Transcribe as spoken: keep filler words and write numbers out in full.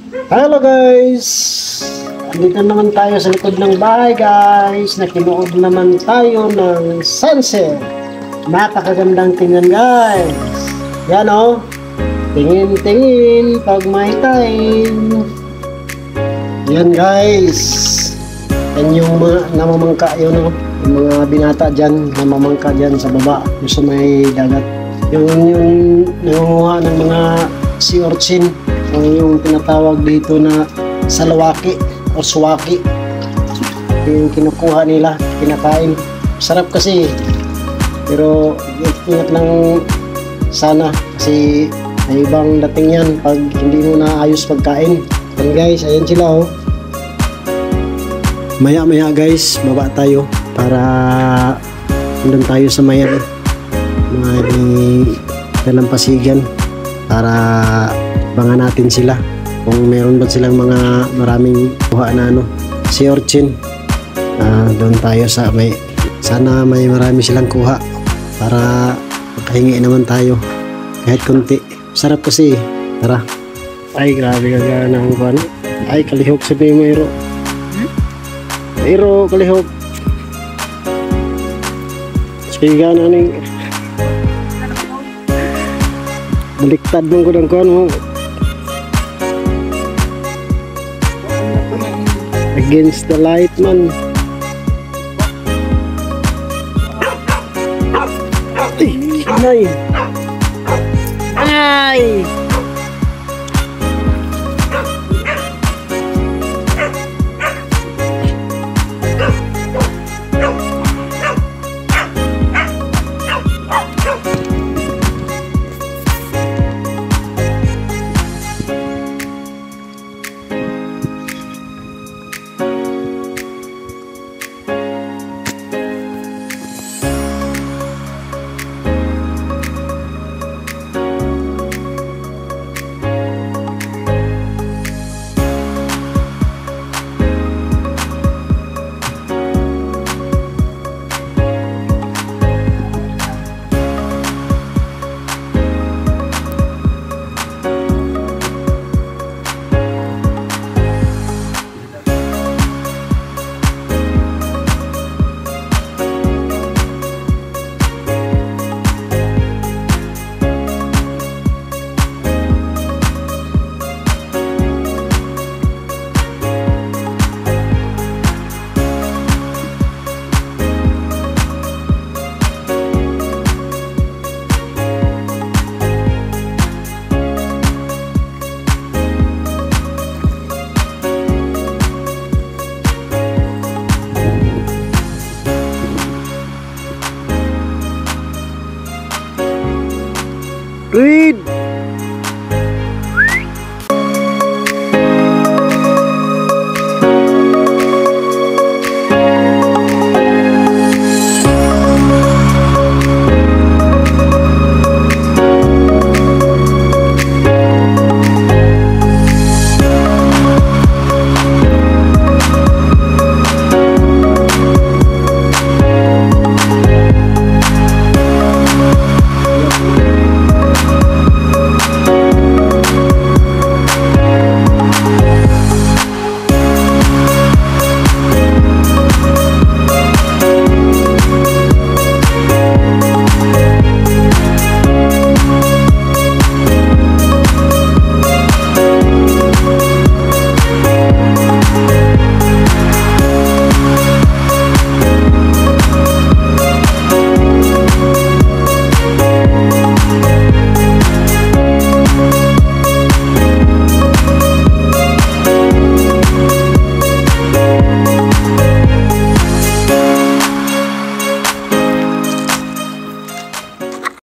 Hello guys! Andito naman tayo sa likod ng bahay guys. Nakinuod naman tayo ng sunset. Napakagandang tingnan guys. Yan o. Oh. Tingin-tingin pag may time. Yan guys. Yan yung mga namamangka yun o. Oh. Yung mga binata dyan, namamangka dyan sa baba. Yung sa may dagat. Yung yung nangunguha ng mga sea urchin. Yung, yung tinatawag dito na salawaki o suwaki. Yung kinukuha nila, kinakain. Sarap kasi. Pero ingat lang sana kasi may ibang dating yan pag hindi mo naayos pagkain. Yan guys, ayan sila oh. Maya maya guys, baba tayo para nandun tayo sa mayan. Mga dalampasigan para bangan natin sila kung meron ba silang mga maraming kuha na ano, sea urchin. Uh, doon tayo sa may, sana may marami silang kuha para makahingi naman tayo kahit konti. Sarap kasi. Tara. Ay grabe kagana ang kuha. Ay kalihok sabi mo Iro. Iro kalihok. Sige gana ning baliktad mong ko ng kuha mo. Against the light man. Ay, ay. Ay.